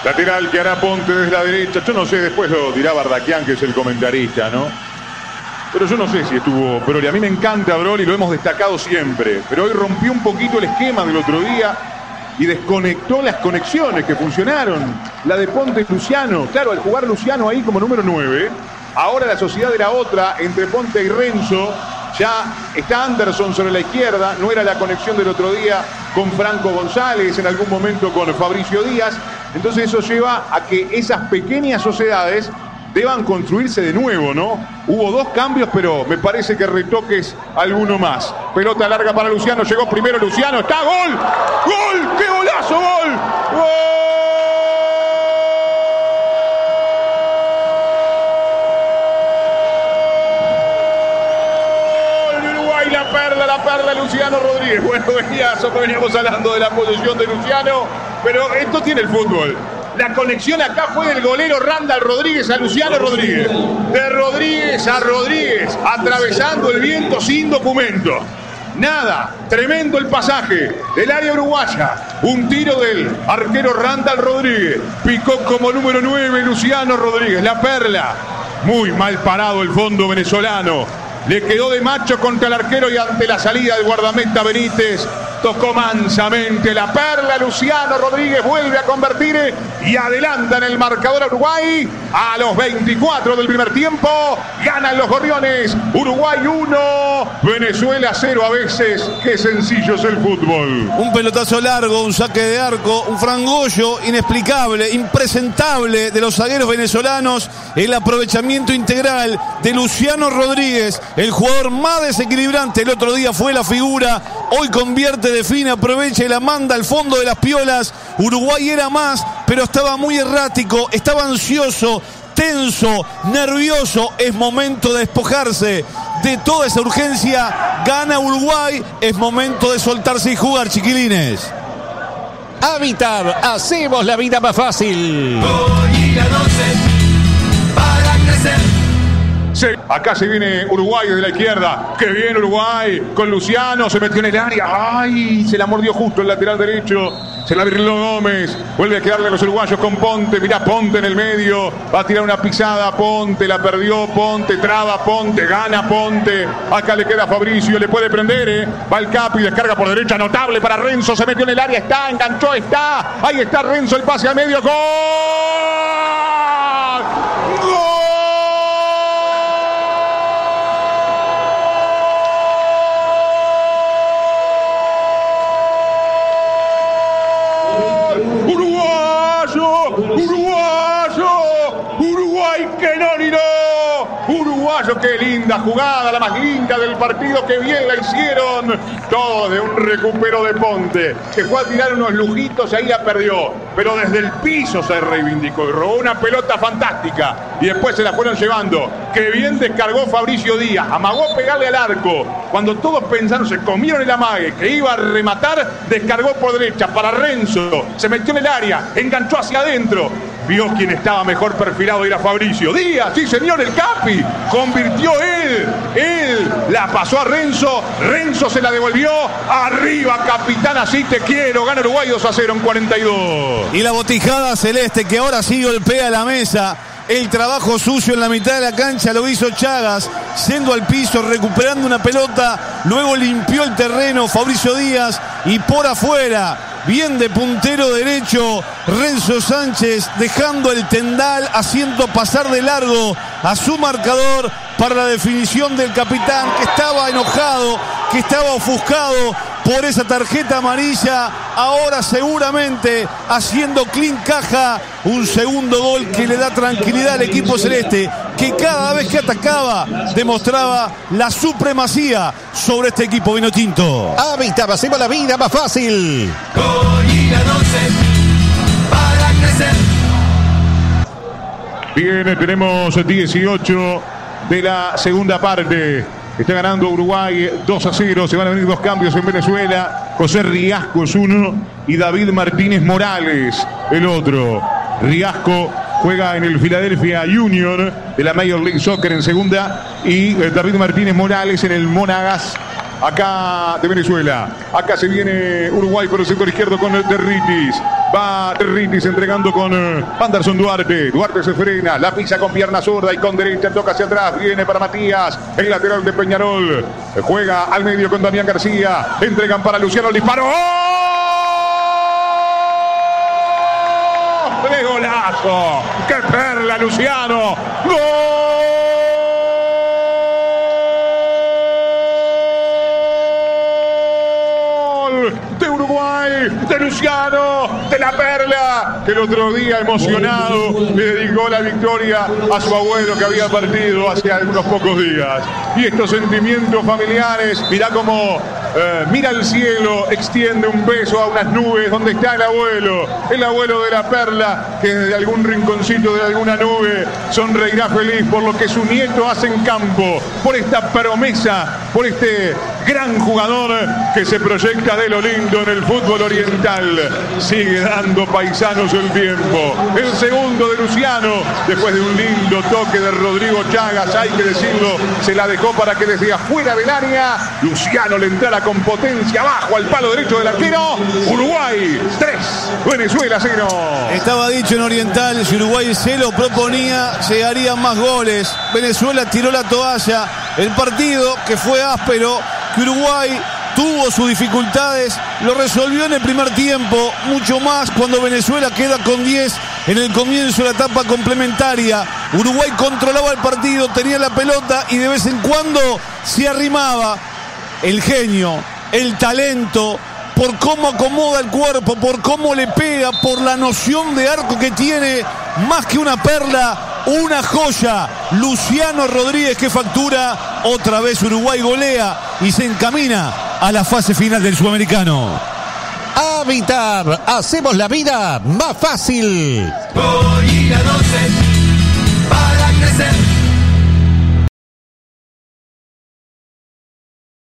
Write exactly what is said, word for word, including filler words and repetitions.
Lateral que hará Ponte desde la derecha. Yo no sé, después lo dirá Bardaquian, que es el comentarista, ¿no? Pero yo no sé si estuvo Broly. A mí me encanta Broly, lo hemos destacado siempre. Pero hoy rompió un poquito el esquema del otro día y desconectó las conexiones que funcionaron. La de Ponte y Luciano. Claro, al jugar Luciano ahí como número nueve, ahora la sociedad era otra entre Ponte y Renzo. Ya está Anderson sobre la izquierda, no era la conexión del otro día con Franco González, en algún momento con Fabricio Díaz. Entonces eso lleva a que esas pequeñas sociedades deban construirse de nuevo, ¿no? Hubo dos cambios, pero me parece que retoques alguno más. Pelota larga para Luciano, llegó primero Luciano, está gol, gol, qué golazo, gol, gol. La perla, la perla, Luciano Rodríguez. Bueno, veníamos, veníamos hablando de la posición de Luciano, pero esto tiene el fútbol. La conexión acá fue del golero Randall Rodríguez a Luciano Rodríguez. De Rodríguez a Rodríguez, atravesando el viento sin documento. Nada, tremendo el pasaje del área uruguaya. Un tiro del arquero Randall Rodríguez. Picó como número nueve Luciano Rodríguez. La perla. Muy mal parado el fondo venezolano. Le quedó de macho contra el arquero y ante la salida del guardameta Benítez tocó mansamente la perla. Luciano Rodríguez vuelve a convertir y adelanta en el marcador a Uruguay a los veinticuatro del primer tiempo. Ganan los Gorriones. Uruguay uno, Venezuela cero. A veces, qué sencillo es el fútbol. Un pelotazo largo, un saque de arco, un frangollo inexplicable, impresentable de los zagueros venezolanos. El aprovechamiento integral de Luciano Rodríguez, el jugador más desequilibrante. El otro día fue la figura, hoy convierte, define, aprovecha y la manda al fondo de las piolas. Uruguay era más, pero estaba muy errático, estaba ansioso, tenso, nervioso. Es momento de despojarse de toda esa urgencia. Gana Uruguay, es momento de soltarse y jugar, chiquilines. Habitat, hacemos la vida más fácil. Sí, acá se viene Uruguay desde la izquierda. Qué bien Uruguay con Luciano, se metió en el área. Ay, se la mordió justo el lateral derecho. Se la virló Gómez. Vuelve a quedarle a los uruguayos con Ponte. Mirá, Ponte en el medio. Va a tirar una pisada. Ponte, la perdió. Ponte, traba Ponte, gana Ponte. Acá le queda Fabricio, le puede prender, ¿eh? Va el Capi, descarga por derecha. Notable para Renzo. Se metió en el área. Está, enganchó, está. Ahí está Renzo, el pase al medio. ¡Gol! ¡Gol! Uruguay que no ni no. Uruguayo, qué linda jugada, la más linda del partido, que bien la hicieron. Todo de un recupero de Ponte, que fue a tirar unos lujitos y ahí la perdió. Pero desde el piso se reivindicó y robó una pelota fantástica. Y después se la fueron llevando. Qué bien descargó Fabricio Díaz. Amagó pegarle al arco. Cuando todos pensaron, se comieron el amague, que iba a rematar, descargó por derecha para Renzo. Se metió en el área, enganchó hacia adentro. Vio quien estaba mejor perfilado, era Fabricio Díaz. Sí, señor, el Capi. Convirtió él. Él la pasó a Renzo. Renzo se la devolvió. Arriba, capitán, así te quiero. Gana Uruguay dos a cero en cuarenta y dos. Y la botijada celeste que ahora sí golpea la mesa. El trabajo sucio en la mitad de la cancha lo hizo Chagas, yendo al piso, recuperando una pelota. Luego limpió el terreno Fabricio Díaz y por afuera, bien de puntero derecho, Renzo Sánchez, dejando el tendal, haciendo pasar de largo a su marcador para la definición del capitán, que estaba enojado, que estaba ofuscado por esa tarjeta amarilla. Ahora seguramente haciendo clean caja, un segundo gol que le da tranquilidad al equipo celeste, que cada vez que atacaba demostraba la supremacía sobre este equipo vinotinto. Habitat, hacemos la vida más fácil. Para crecer. Bien, tenemos dieciocho de la segunda parte. Está ganando Uruguay dos a cero. Se van a venir dos cambios en Venezuela. José Riasco es uno y David Martínez Morales el otro. Riasco juega en el Philadelphia Union de la Major League Soccer en segunda y David Martínez Morales en el Monagas acá de Venezuela. Acá se viene Uruguay por el sector izquierdo con Derritis. Va Ritis entregando con uh, Anderson Duarte. Duarte se frena, la pisa con pierna zurda y con derecha toca hacia atrás. Viene para Matías, el lateral de Peñarol. Juega al medio con Damián García. Entregan para Luciano el disparo. ¡Oh! ¡Qué golazo! ¡Qué perla, Luciano! ¡Gol! De Uruguay, de Luciano, de la Perla, que el otro día emocionado le dedicó la victoria a su abuelo que había partido hace unos pocos días. Y estos sentimientos familiares, mirá cómo eh, mira al cielo, extiende un beso a unas nubes donde está el abuelo, el abuelo de la Perla, que desde algún rinconcito de alguna nube sonreirá feliz por lo que su nieto hace en campo, por esta promesa, por este gran jugador que se proyecta de lo lindo en el fútbol oriental. Sigue dando paisanos el tiempo. El segundo de Luciano, después de un lindo toque de Rodrigo Chagas, hay que decirlo, se la dejó para que desde afuera del área Luciano le entrara con potencia abajo al palo derecho del arquero. Uruguay tres, Venezuela cero. Estaba dicho en Oriental, si Uruguay se lo proponía, llegarían más goles. Venezuela tiró la toalla. El partido, que fue áspero, que Uruguay tuvo sus dificultades, lo resolvió en el primer tiempo, mucho más cuando Venezuela queda con diez en el comienzo de la etapa complementaria. Uruguay controlaba el partido, tenía la pelota y de vez en cuando se arrimaba. El genio, el talento, por cómo acomoda el cuerpo, por cómo le pega, por la noción de arco que tiene, más que una perla, una joya. Luciano Rodríguez, que factura. Otra vez Uruguay golea y se encamina a la fase final del Sudamericano. Habitat, hacemos la vida más fácil. Voy a